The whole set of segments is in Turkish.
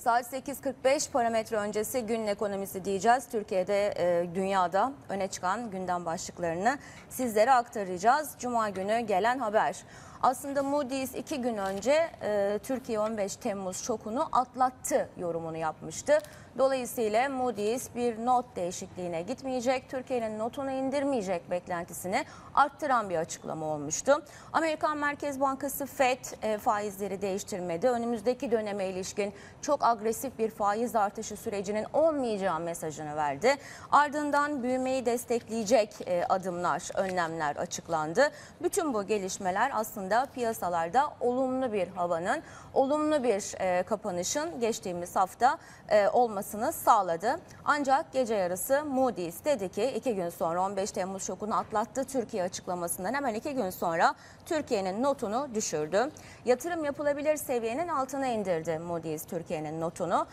Saat 8.45 parametre öncesi günün ekonomisi diyeceğiz. Türkiye'de, dünyada öne çıkan gündem başlıklarını sizlere aktaracağız. Cuma günü gelen haber. Aslında Moody's 2 gün önce Türkiye 15 Temmuz şokunu atlattı yorumunu yapmıştı. Dolayısıyla Moody's bir not değişikliğine gitmeyecek, Türkiye'nin notunu indirmeyecek beklentisini arttıran bir açıklama olmuştu. Amerikan Merkez Bankası FED faizleri değiştirmedi. Önümüzdeki döneme ilişkin çok agresif bir faiz artışı sürecinin olmayacağı mesajını verdi. Ardından büyümeyi destekleyecek adımlar, önlemler açıklandı. Bütün bu gelişmeler aslında piyasalarda olumlu bir havanın, olumlu bir kapanışın geçtiğimiz hafta olmasını sağladı. Ancak gece yarısı Moody's dedi ki 2 gün sonra 15 Temmuz şokunu atlattı Türkiye açıklamasından hemen 2 gün sonra Türkiye'nin notunu düşürdü. Yatırım yapılabilir seviyenin altına indirdi Moody's Türkiye'nin notunu.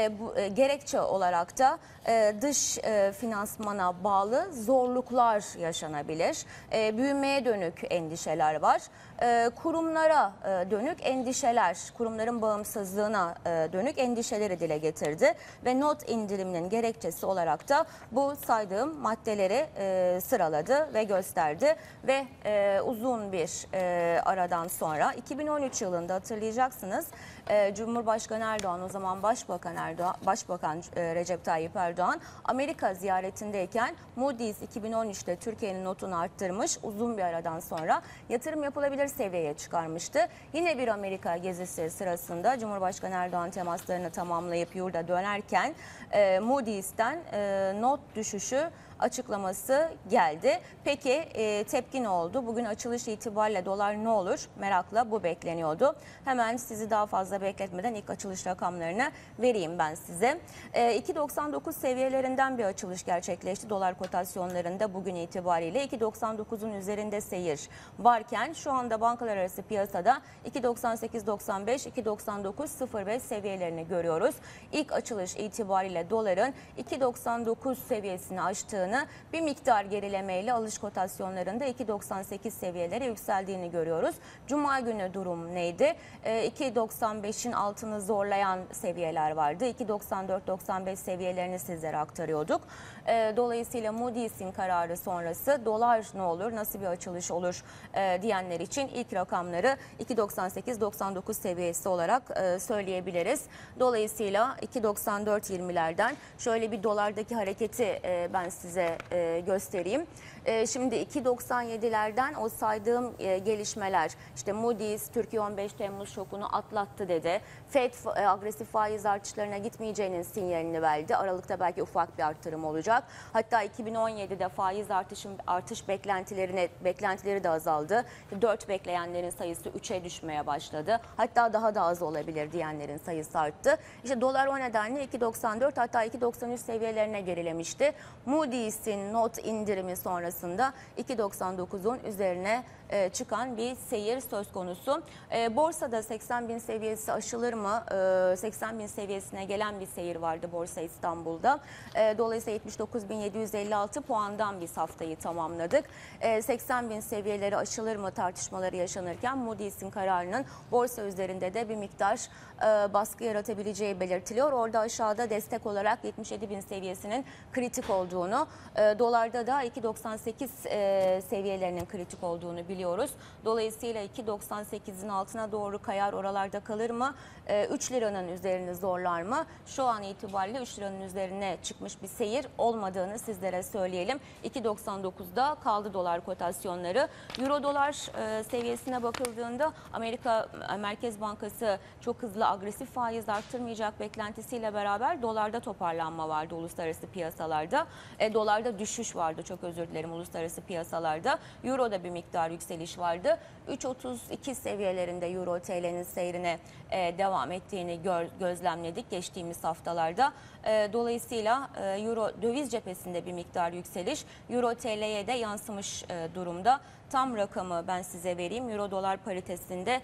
Gerekçe olarak da dış finansmana bağlı zorluklar yaşanabilir. Büyümeye dönük endişeler var. Kurumlara dönük endişeler, kurumların bağımsızlığına dönük endişeleri dile getirdi ve not indiriminin gerekçesi olarak da bu saydığım maddeleri sıraladı ve gösterdi ve uzun bir aradan sonra 2013 yılında hatırlayacaksınız Cumhurbaşkanı Erdoğan, o zaman Başbakan Recep Tayyip Erdoğan Amerika ziyaretindeyken Moody's 2013'te Türkiye'nin notunu arttırmış, uzun bir aradan sonra yatırım yapılabilir seviyeye çıkarmıştı. Yine bir Amerika gezisi sırasında Cumhurbaşkanı Erdoğan temaslarını tamamlayıp yurda dönerken Moody's'ten not düşüşü açıklaması geldi. Peki tepki ne oldu? Bugün açılış itibariyle dolar ne olur? Merakla bu bekleniyordu. Hemen sizi daha fazla bekletmeden ilk açılış rakamlarını vereyim ben size. 2.99 seviyelerinden bir açılış gerçekleşti. Dolar kotasyonlarında bugün itibariyle 2.99'un üzerinde seyir varken şu anda bankalar arası piyasada 2.98.95, 2.99.05 seviyelerini görüyoruz. İlk açılış itibariyle doların 2.99 seviyesini aştığı, bir miktar gerilemeyle alış kotasyonlarında 2.98 seviyelere yükseldiğini görüyoruz. Cuma günü durum neydi? 2.95'in altını zorlayan seviyeler vardı. 2.94-95 seviyelerini sizlere aktarıyorduk. Dolayısıyla Moody's'in kararı sonrası dolar ne olur, nasıl bir açılış olur diyenler için ilk rakamları 2.98-99 seviyesi olarak söyleyebiliriz. Dolayısıyla 2.94-20'lerden şöyle bir dolardaki hareketi ben size göstereyim. Şimdi 2.97'lerden o saydığım gelişmeler, işte Moody's Türkiye 15 Temmuz şokunu atlattı dedi. FED agresif faiz artışlarına gitmeyeceğinin sinyalini verdi. Aralıkta belki ufak bir artırım olacak. Hatta 2017'de faiz artış beklentileri de azaldı. 4 bekleyenlerin sayısı 3'e düşmeye başladı. Hatta daha da az olabilir diyenlerin sayısı arttı. İşte dolar o nedenle 2.94 hatta 2.93 seviyelerine gerilemişti. Moody's'in not indirimi sonrasında 2.99'un üzerine çıkan bir seyir söz konusu. Borsada 80.000 seviyesi aşılır mı? 80.000 seviyesine gelen bir seyir vardı Borsa İstanbul'da. Dolayısıyla 79.756 puandan biz haftayı tamamladık. 80.000 seviyeleri aşılır mı tartışmaları yaşanırken Moody's'in kararının borsa üzerinde de bir miktar baskı yaratabileceği belirtiliyor. Orada aşağıda destek olarak 77.000 seviyesinin kritik olduğunu, dolarda da 2.98 seviyelerinin kritik olduğunu biliyoruz. Dolayısıyla 2.98'in altına doğru kayar, oralarda kalır mı? 3 liranın üzerini zorlar mı? Şu an itibariyle 3 liranın üzerine çıkmış bir seyir olmadığını sizlere söyleyelim. 2.99'da kaldı dolar kotasyonları. Euro dolar seviyesine bakıldığında Amerika Merkez Bankası çok hızlı agresif faiz arttırmayacak beklentisiyle beraber dolarda toparlanma vardı uluslararası piyasalarda. Dolarda düşüş vardı, çok özür dilerim, uluslararası piyasalarda. Euro'da bir miktar yükseliş vardı. 3.32 seviyelerinde Euro TL'nin seyrine devam ettiğini gözlemledik geçtiğimiz haftalarda. Dolayısıyla Euro döviz cephesinde bir miktar yükseliş Euro TL'ye de yansımış durumda. Tam rakamı ben size vereyim. Euro dolar paritesinde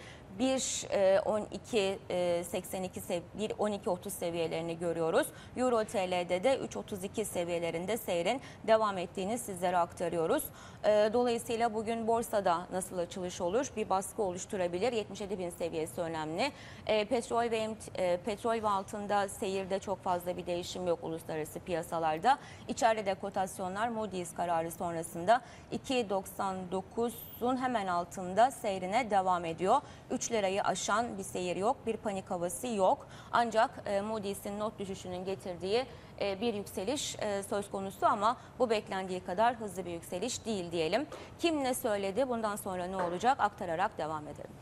1.12.30 seviyelerini görüyoruz. Euro TL'de de 3.32 seviyelerinde seyrin devam ettiğini sizlere aktarıyoruz. Dolayısıyla bugün borsada nasıl açılış olur? Bir baskı oluşturabilir. 77.000 seviyesi önemli. Petrol ve altında seyirde çok fazla bir değişim yok uluslararası piyasalarda. İçeride de kotasyonlar Moody's kararı sonrasında 2.99'un hemen altında seyrine devam ediyor. 3 lirayı aşan bir seyir yok, bir panik havası yok. Ancak Moody's'in not düşüşünün getirdiği bir yükseliş söz konusu ama bu beklendiği kadar hızlı bir yükseliş değil diyelim. Kim ne söyledi, bundan sonra ne olacak aktararak devam edelim.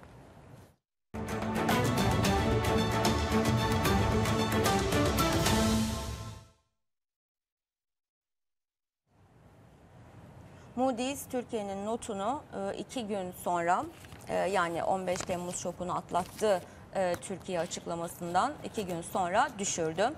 Moody's Türkiye'nin notunu 2 gün sonra yani 15 Temmuz şokunu atlattı Türkiye açıklamasından 2 gün sonra düşürdü.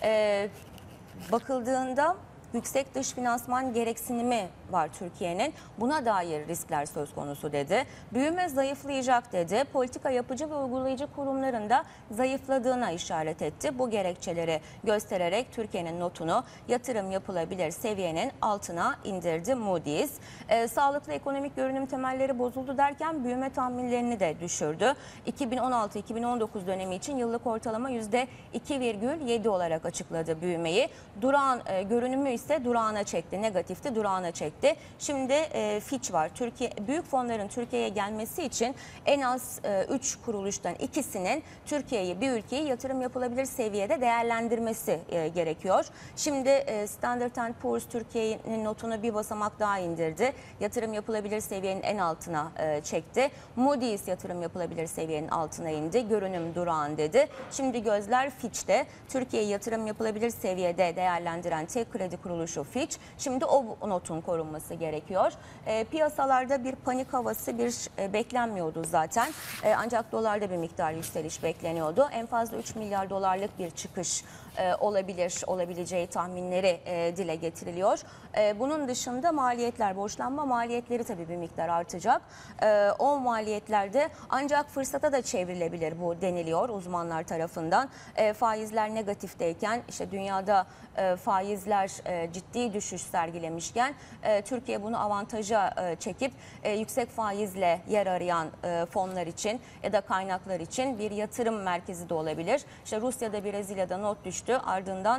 Bakıldığında yüksek dış finansman gereksinimi var Türkiye'nin. Buna dair riskler söz konusu dedi. Büyüme zayıflayacak dedi. Politika yapıcı ve uygulayıcı kurumların da zayıfladığına işaret etti. Bu gerekçeleri göstererek Türkiye'nin notunu yatırım yapılabilir seviyenin altına indirdi Moody's. Sağlıklı ekonomik görünüm temelleri bozuldu derken büyüme tahminlerini de düşürdü. 2016-2019 dönemi için yıllık ortalama %2,7 olarak açıkladı büyümeyi. Durağan görünümü ise durağına çekti. Negatifti, durağına çekti. Şimdi Fitch var. Büyük fonların Türkiye'ye gelmesi için en az 3 kuruluştan ikisinin Türkiye'yi, bir ülkeyi yatırım yapılabilir seviyede değerlendirmesi gerekiyor. Şimdi Standard & Poor's Türkiye'nin notunu bir basamak daha indirdi. Yatırım yapılabilir seviyenin en altına çekti. Moody's yatırım yapılabilir seviyenin altına indi. Görünüm durağan dedi. Şimdi gözler Fitch'te. Türkiye'yi yatırım yapılabilir seviyede değerlendiren tek kredi kuruluşu Fitch. Şimdi o notun korunması gerekiyor. Piyasalarda bir panik havası beklenmiyordu zaten. Ancak dolarda bir miktar yükseliş bekleniyordu. En fazla 3 milyar dolarlık bir çıkış olabileceği tahminleri dile getiriliyor. Bunun dışında maliyetler, borçlanma maliyetleri tabii bir miktar artacak. O maliyetlerde ancak fırsata da çevrilebilir bu deniliyor uzmanlar tarafından. Faizler negatifteyken işte dünyada faizler ciddi düşüş sergilemişken Türkiye bunu avantaja çekip yüksek faizle yer arayan fonlar için ya da kaynaklar için bir yatırım merkezi de olabilir. İşte Rusya'da, Brezilya'da not düştü. Ardından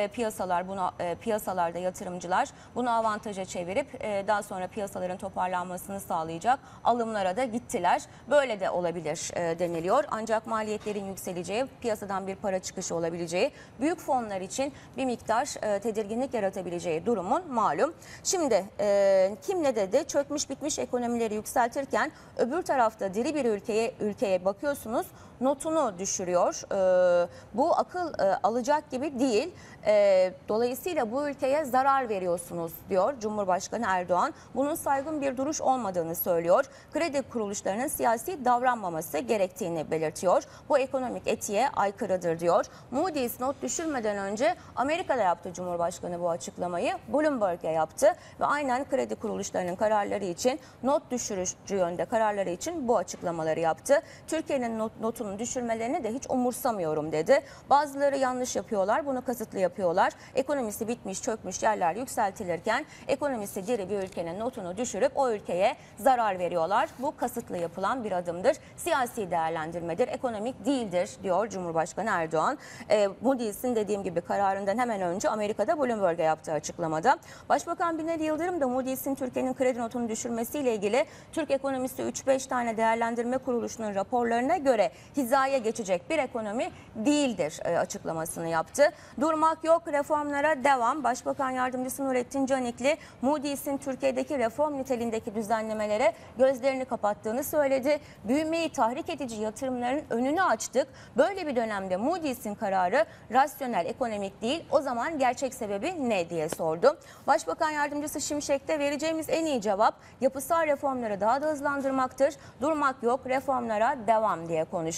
piyasalarda yatırımcılar bunu avantaja çevirip daha sonra piyasaların toparlanmasını sağlayacak alımlara da gittiler. Böyle de olabilir deniliyor. Ancak maliyetlerin yükseleceği, piyasadan bir para çıkışı olabileceği, büyük fonlar için bir miktar tedirginlik yaratabileceği durumun malum. Şimdi kim ne dedi? Çökmüş bitmiş ekonomileri yükseltirken öbür tarafta diri bir ülkeye bakıyorsunuz, notunu düşürüyor. Bu akıl alacak gibi değil. Dolayısıyla bu ülkeye zarar veriyorsunuz diyor Cumhurbaşkanı Erdoğan. Bunun saygın bir duruş olmadığını söylüyor. Kredi kuruluşlarının siyasi davranmaması gerektiğini belirtiyor. Bu ekonomik etiğe aykırıdır diyor. Moody's not düşürmeden önce Amerika'da yaptı Cumhurbaşkanı bu açıklamayı. Bloomberg'e yaptı ve aynen kredi kuruluşlarının kararları için, not düşürücü yönde kararları için bu açıklamaları yaptı. Türkiye'nin notunu düşürmelerini de hiç umursamıyorum dedi. Bazıları yanlış yapıyorlar, bunu kasıtlı yapıyorlar. Ekonomisi bitmiş, çökmüş yerler yükseltilirken ekonomisi diri bir ülkenin notunu düşürüp o ülkeye zarar veriyorlar. Bu kasıtlı yapılan bir adımdır. Siyasi değerlendirmedir, ekonomik değildir diyor Cumhurbaşkanı Erdoğan. Moody's'in dediğim gibi kararından hemen önce Amerika'da Bloomberg'e yaptığı açıklamada. Başbakan Binali Yıldırım da Moody's'in Türkiye'nin kredi notunu düşürmesiyle ilgili Türk ekonomisi 3-5 tane değerlendirme kuruluşunun raporlarına göre hizaya geçecek bir ekonomi değildir açıklamasını yaptı. Durmak yok, reformlara devam. Başbakan Yardımcısı Nurettin Canikli, Moody's'in Türkiye'deki reform niteliğindeki düzenlemelere gözlerini kapattığını söyledi. Büyümeyi tahrik edici yatırımların önünü açtık. Böyle bir dönemde Moody's'in kararı rasyonel, ekonomik değil. O zaman gerçek sebebi ne diye sordu. Başbakan Yardımcısı Şimşek'te vereceğimiz en iyi cevap yapısal reformları daha da hızlandırmaktır. Durmak yok, reformlara devam diye konuştu.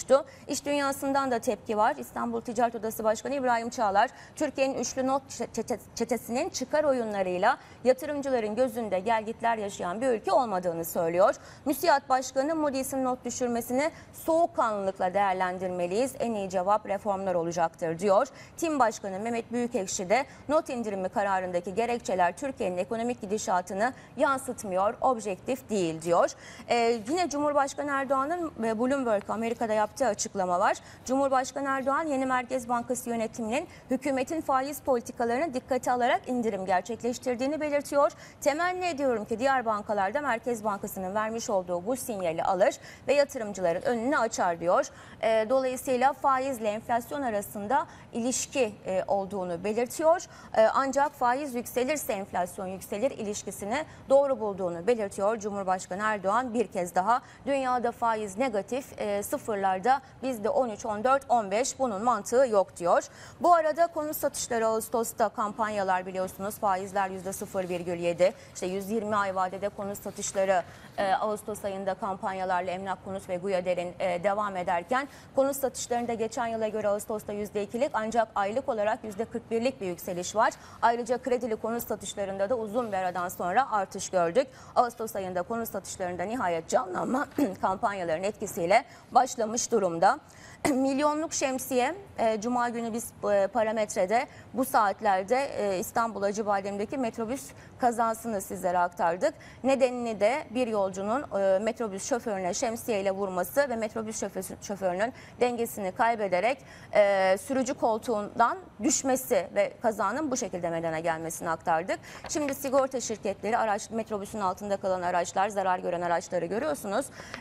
konuştu. İş dünyasından da tepki var. İstanbul Ticaret Odası Başkanı İbrahim Çağlar, Türkiye'nin üçlü not çetesinin çıkar oyunlarıyla yatırımcıların gözünde gelgitler yaşayan bir ülke olmadığını söylüyor. MÜSİAD Başkanı Moody's'in not düşürmesini soğukkanlılıkla değerlendirmeliyiz. En iyi cevap reformlar olacaktır diyor. Tim Başkanı Mehmet Büyükekşi de not indirimi kararındaki gerekçeler Türkiye'nin ekonomik gidişatını yansıtmıyor, objektif değil diyor. Yine Cumhurbaşkanı Erdoğan'ın Bloomberg Amerika'da yaptığı açıklama var. Cumhurbaşkanı Erdoğan yeni Merkez Bankası yönetiminin hükümetin faiz politikalarını dikkate alarak indirim gerçekleştirdiğini belirtiyor. Temenni ediyorum ki diğer bankalarda Merkez Bankası'nın vermiş olduğu bu sinyali alır ve yatırımcıların önünü açar diyor. Dolayısıyla faizle enflasyon arasında ilişki olduğunu belirtiyor. Ancak faiz yükselirse enflasyon yükselir ilişkisini doğru bulduğunu belirtiyor. Cumhurbaşkanı Erdoğan bir kez daha dünyada faiz negatif, sıfırlarda, bizde 13, 14, 15, bunun mantığı yok diyor. Bu arada konut satışları Ağustos'ta kampanyalar biliyorsunuz, faizler %0,7, işte 120 ay vadede konut satışları Ağustos ayında kampanyalarla Emlak Konut ve Guyader'in devam ederken konut satışlarında geçen yıla göre Ağustos'ta %2'lik ancak aylık olarak %41'lik bir yükseliş var. Ayrıca kredili konut satışlarında da uzun bir aradan sonra artış gördük. Ağustos ayında konut satışlarında nihayet canlanma kampanyaların etkisiyle başlamış durumda. Milyonluk şemsiye, Cuma günü biz parametrede bu saatlerde İstanbul Acıbadem'deki metrobüs kazasını sizlere aktardık. Nedenini de bir yolcunun metrobüs şoförüne şemsiyeyle vurması ve metrobüs şoförünün dengesini kaybederek sürücü koltuğundan düşmesi ve kazanın bu şekilde meydana gelmesini aktardık. Şimdi sigorta şirketleri, metrobüsün altında kalan araçlar, zarar gören araçları görüyorsunuz.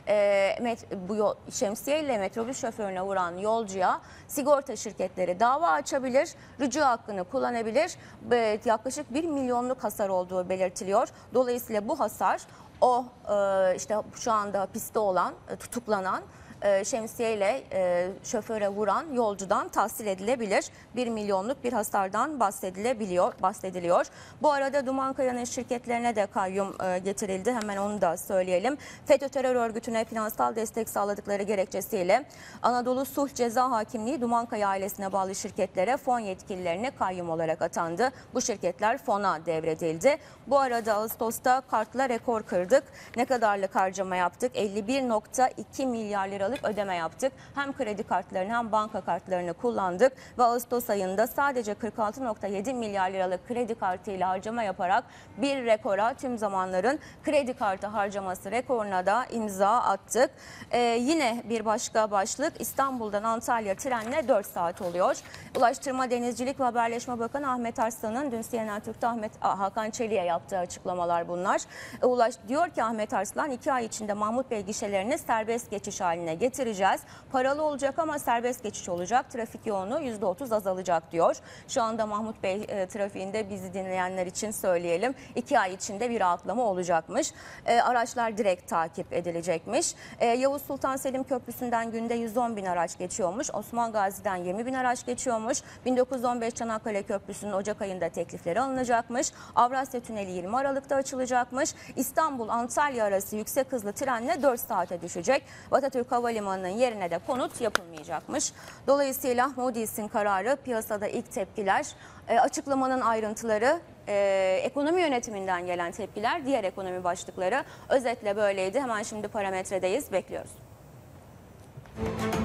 Bu şemsiyeyle metrobüs şoförüne vuran yolcuya sigorta şirketleri dava açabilir, rücu hakkını kullanabilir. Yaklaşık 1 milyonluk hasar olduğu belirtiliyor. Dolayısıyla bu hasar işte şu anda hapiste olan, tutuklanan şemsiyeyle şoföre vuran yolcudan tahsil edilebilir. 1 milyonluk bir hasardan bahsediliyor. Bu arada Dumankaya'nın şirketlerine de kayyum getirildi. Hemen onu da söyleyelim. FETÖ terör örgütüne finansal destek sağladıkları gerekçesiyle Anadolu Sulh Ceza Hakimliği Dumankaya ailesine bağlı şirketlere fon yetkililerine kayyum olarak atandı. Bu şirketler fona devredildi. Bu arada Ağustos'ta kartla rekor kırdık. Ne kadarlık harcama yaptık? 51,2 milyar liralık ödeme yaptık. Hem kredi kartlarını hem banka kartlarını kullandık ve Ağustos ayında sadece 46,7 milyar liralık kredi kartıyla harcama yaparak bir rekora, tüm zamanların kredi kartı harcaması rekoruna da imza attık. Yine bir başka başlık, İstanbul'dan Antalya trenle 4 saat oluyor. Ulaştırma, Denizcilik ve Haberleşme Bakanı Ahmet Arslan'ın dün CNN Türk'te Hakan Çelik'e yaptığı açıklamalar bunlar. Diyor ki Ahmet Arslan, 2 ay içinde Mahmut Bey gişelerini serbest geçiş haline getireceğiz. Paralı olacak ama serbest geçiş olacak. Trafik yoğunluğu %30 azalacak diyor. Şu anda Mahmut Bey trafiğinde, bizi dinleyenler için söyleyelim, 2 ay içinde bir rahatlama olacakmış. Araçlar direkt takip edilecekmiş. Yavuz Sultan Selim Köprüsü'nden günde 110 bin araç geçiyormuş. Osman Gazi'den 20 bin araç geçiyormuş. 1915 Çanakkale Köprüsü'nün Ocak ayında teklifleri alınacakmış. Avrasya Tüneli 20 Aralık'ta açılacakmış. İstanbul-Antalya arası yüksek hızlı trenle 4 saate düşecek. Atatürk Havalimanı'nın yerine de konut yapılmayacakmış. Dolayısıyla Moody's'in kararı, piyasada ilk tepkiler, açıklamanın ayrıntıları, ekonomi yönetiminden gelen tepkiler, diğer ekonomi başlıkları özetle böyleydi. Hemen şimdi parametredeyiz, bekliyoruz.